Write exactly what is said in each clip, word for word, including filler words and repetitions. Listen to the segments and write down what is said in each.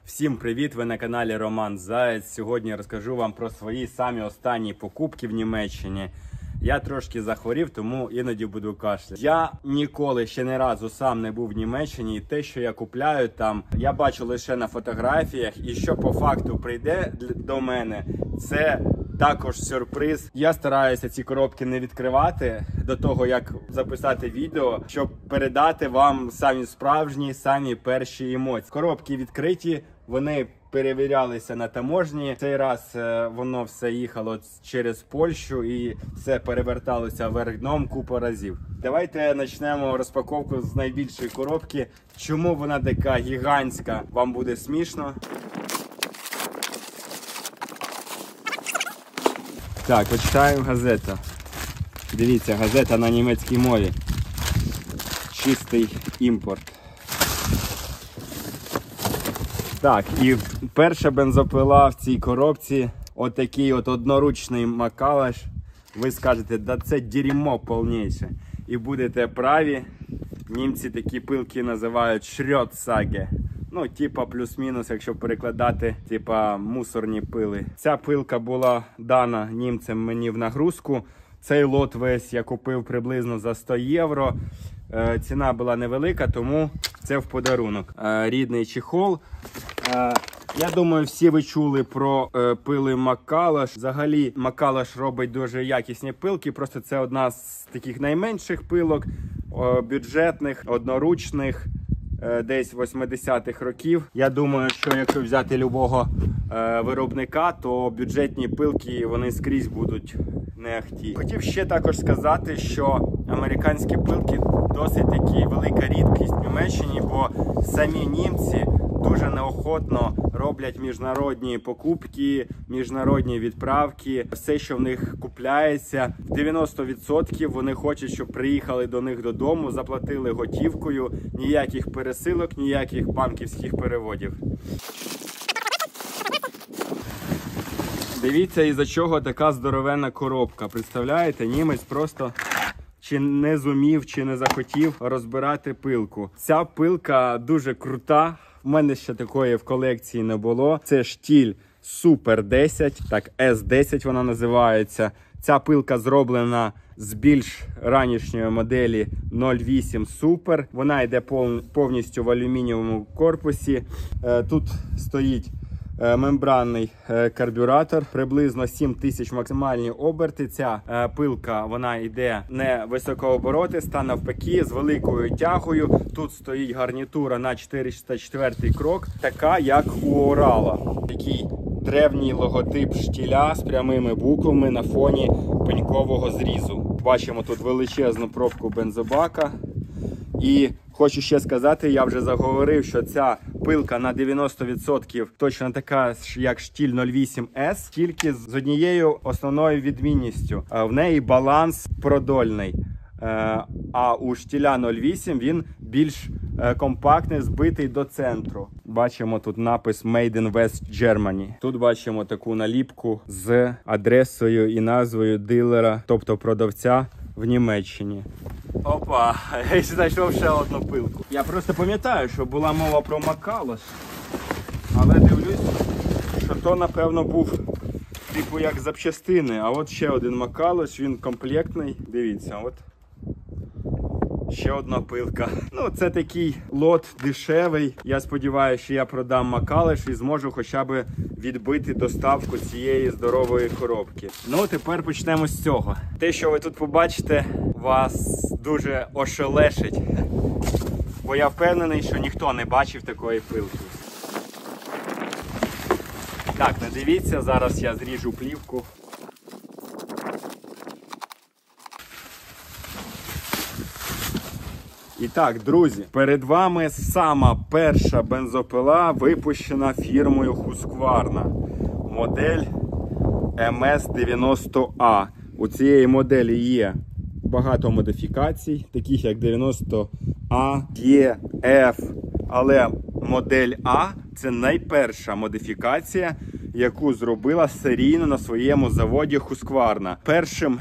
Всім привіт! Ви на каналі Роман Заєць. Сьогодні я розкажу вам про свої самі останні покупки в Німеччині. Я трошки захворів, тому іноді буду кашляти. Я ніколи ще не разу сам не був в Німеччині, і те, що я купляю там, я бачу лише на фотографіях, і що по факту прийде до мене, це також сюрприз. Я стараюся ці коробки не відкривати до того, як записати відео, щоб передати вам самі справжні, самі перші емоції. Коробки відкриті, вони перевірялися на таможні. Цей раз е, воно все їхало через Польщу і все переверталося вверх дном купу разів. Давайте почнемо розпаковку з найбільшої коробки. Чому вона така гігантська? Вам буде смішно. Так, почитаємо газету. Дивіться, газета на німецькій мові. Чистий імпорт. Так, і перша бензопила в цій коробці, отакий от одноручний макалаш. Ви скажете, да це дерьмо повніше. І будете праві. Німці такі пилки називають шрьотсаге. Ну, типа плюс-мінус, якщо перекладати, типа мусорні пили. Ця пилка була дана німцям мені в нагрузку. Цей лот весь я купив приблизно за сто євро. Е, ціна була невелика, тому це в подарунок. Е, рідний чехол. Е, я думаю, всі ви чули про е, пили Макалаш. Взагалі, Макалаш робить дуже якісні пилки, просто це одна з таких найменших пилок, е, бюджетних, одноручних, е, десь восьмидесятих років. Я думаю, що якщо взяти любого е, виробника, то бюджетні пилки, вони скрізь будуть не ахті. Хотів ще також сказати, що американські пилки досить таки велика рідкість в Німеччині, бо самі німці дуже неохотно роблять міжнародні покупки, міжнародні відправки. Все, що в них купляється, в дев'яносто відсотків вони хочуть, щоб приїхали до них додому, заплатили готівкою, ніяких пересилок, ніяких банківських переводів. Дивіться, із-за чого така здоровенна коробка. Представляєте, німець просто чи не зумів, чи не захотів розбирати пилку. Ця пилка дуже крута. У мене ще такої в колекції не було. Це штіль Супер десять, так, ес десять вона називається. Ця пилка зроблена з більш ранішньої моделі нуль вісім Super. Вона йде повністю в алюмінієвому корпусі. Тут стоїть мембранний карбюратор, приблизно сім тисяч максимальні оберти. Ця пилка, вона йде не високооборотиста, навпаки, з великою тягою. Тут стоїть гарнітура на чотириста четвертий крок, така як у Урала. Такий древній логотип штіля з прямими буквами на фоні пенькового зрізу. Бачимо тут величезну пробку бензобака. І хочу ще сказати, я вже заговорив, що ця пилка на дев'яносто відсотків точно така, як штіль нуль вісім ес, тільки з однією основною відмінністю. В неї баланс продольний, а у штіля нуль вісім він більш компактний, збитий до центру. Бачимо тут напис Made in West Germany. Тут бачимо таку наліпку з адресою і назвою дилера, тобто продавця в Німеччині. Опа, я знайшов ще одну пилку. Я просто пам'ятаю, що була мова про Макалаш, але дивлюсь, що то, напевно, був типу як запчастини. А от ще один Макалаш, він комплектний. Дивіться, от ще одна пилка. Ну, це такий лот дешевий. Я сподіваюся, що я продам Макалаш і зможу хоча б відбити доставку цієї здорової коробки. Ну, тепер почнемо з цього. Те, що ви тут побачите, вас дуже ошелешить. Бо я впевнений, що ніхто не бачив такої пилки. Так, не дивіться, зараз я зріжу плівку. І так, друзі, перед вами сама перша бензопила, випущена фірмою Husqvarna. Модель ем ес дев'яносто а. У цієї моделі є багато модифікацій, таких як дев'яносто а, Е, Ф. Але модель А – це найперша модифікація, яку зробила серійно на своєму заводі Husqvarna. Першим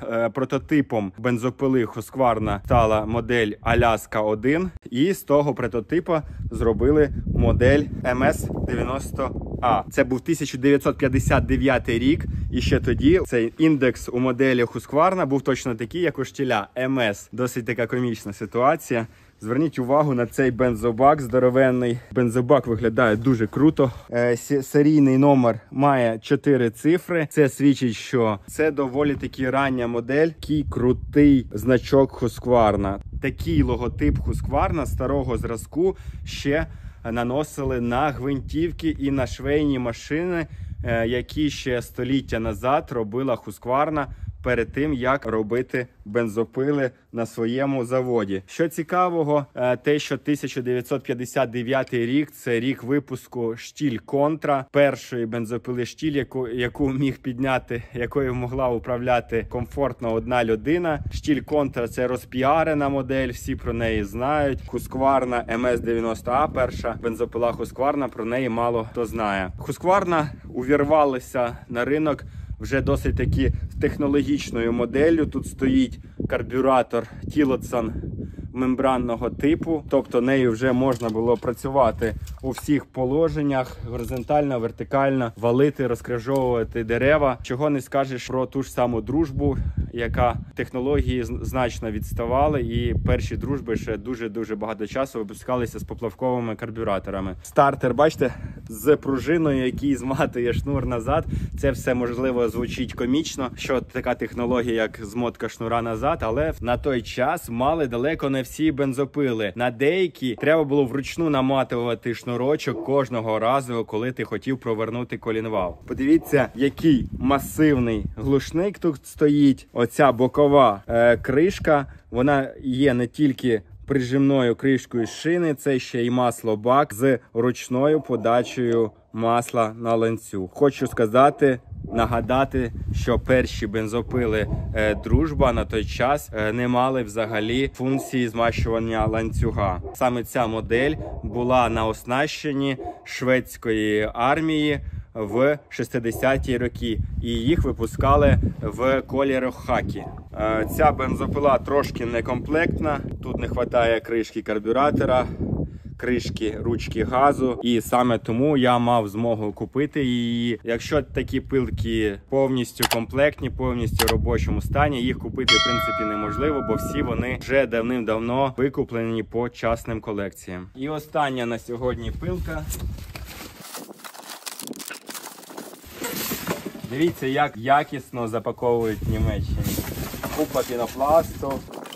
е, прототипом бензопили Husqvarna стала модель Аляска один. І з того прототипу зробили модель ем ес дев'яносто а. Це був тисяча дев'ятсот п'ятдесят дев'ятий рік. І ще тоді цей індекс у моделі Husqvarna був точно такий, як у штіля ем ес. Досить така комічна ситуація. Зверніть увагу на цей бензобак здоровенний. Бензобак виглядає дуже круто. Е, серійний номер має чотири цифри. Це свідчить, що це доволі таки рання модель. Такий крутий значок Husqvarna. Такий логотип Husqvarna старого зразку ще наносили на гвинтівки і на швейні машини, е, які ще століття назад робила Husqvarna перед тим, як робити бензопили на своєму заводі. Що цікавого, те, що тисяча дев'ятсот п'ятдесят дев'ятий рік – це рік випуску штіль Контра, першої бензопили штіль, яку, яку міг підняти, якою могла управляти комфортно одна людина. Штіль Контра – це розпіарена модель, всі про неї знають. Husqvarna ем ес дев'яносто а, перша бензопила Husqvarna, про неї мало хто знає. Husqvarna увірвалися на ринок вже досить таки технологічною моделлю. Тут стоїть карбюратор Tillotson мембранного типу, тобто нею вже можна було працювати у всіх положеннях, горизонтально, вертикально, валити, розкрижовувати дерева. Чого не скажеш про ту ж саму дружбу, яка технології значно відставали, і перші дружби ще дуже-дуже багато часу випускалися з поплавковими карбюраторами. Стартер, бачите, з пружиною, який зматує шнур назад. Це все, можливо, звучить комічно, що така технологія, як змотка шнура назад, але на той час мали далеко не всі бензопили. На деякі треба було вручну наматувати шнурочок кожного разу, коли ти хотів провернути колінвал. Подивіться, який масивний глушник тут стоїть. Оця бокова е, кришка, вона є не тільки прижимною кришкою шини, це ще й маслобак з ручною подачею масла на ланцюг. Хочу сказати, нагадати, що перші бензопили е, «Дружба» на той час е, не мали взагалі функції змащування ланцюга. Саме ця модель була на оснащенні шведської армії в шістдесяті роки, і їх випускали в кольорах хакі. Е, ця бензопила трошки некомплектна, тут не вистачає кришки карбюратора, кришки ручки газу, і саме тому я мав змогу купити її. Якщо такі пилки повністю комплектні, повністю в робочому стані, їх купити в принципі неможливо, бо всі вони вже давним-давно викуплені по частним колекціям. І остання на сьогодні пилка. Дивіться, як якісно запаковують в Німеччині. Купа пінопласту.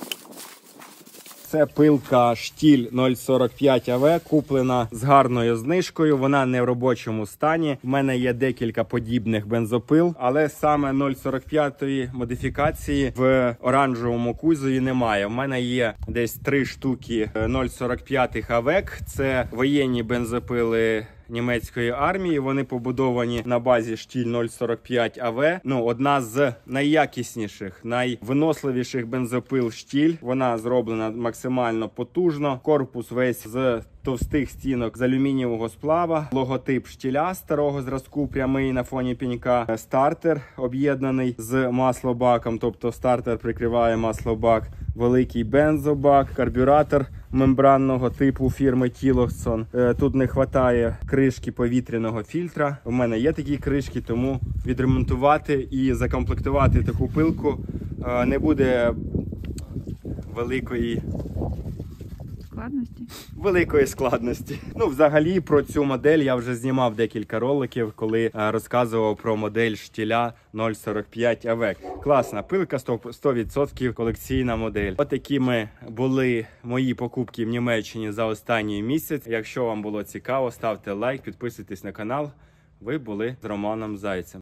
Це пилка штіль нуль сорок п'ять а ве, куплена з гарною знижкою, вона не в робочому стані. У мене є декілька подібних бензопил, але саме нуль сорок п'ятої модифікації в оранжевому кузові немає. У мене є десь три штуки нуль сорок п'ять а ве, це воєнні бензопили німецької армії. Вони побудовані на базі штіль нуль сорок п'ять а ве. Ну, одна з найякісніших, найвиносливіших бензопил штіль. Вона зроблена максимально потужно. Корпус весь з товстих стінок з алюмінієвого сплава. Логотип штіля старого зразку прямий на фоні пенька. Стартер об'єднаний з маслобаком, тобто стартер прикриває маслобак. Великий бензобак, карбюратор мембранного типу фірми Tillotson. Тут не вистачає кришки повітряного фільтра. У мене є такі кришки, тому відремонтувати і закомплектувати таку пилку не буде великої складності. Великої складності. Ну, взагалі, про цю модель я вже знімав декілька роликів, коли а, розказував про модель штіля нуль сорок п'ять а ве. Класна пилка, сто відсотків колекційна модель. Отакими були мої покупки в Німеччині за останній місяць. Якщо вам було цікаво, ставте лайк, підписуйтесь на канал. Ви були з Романом Зайцем.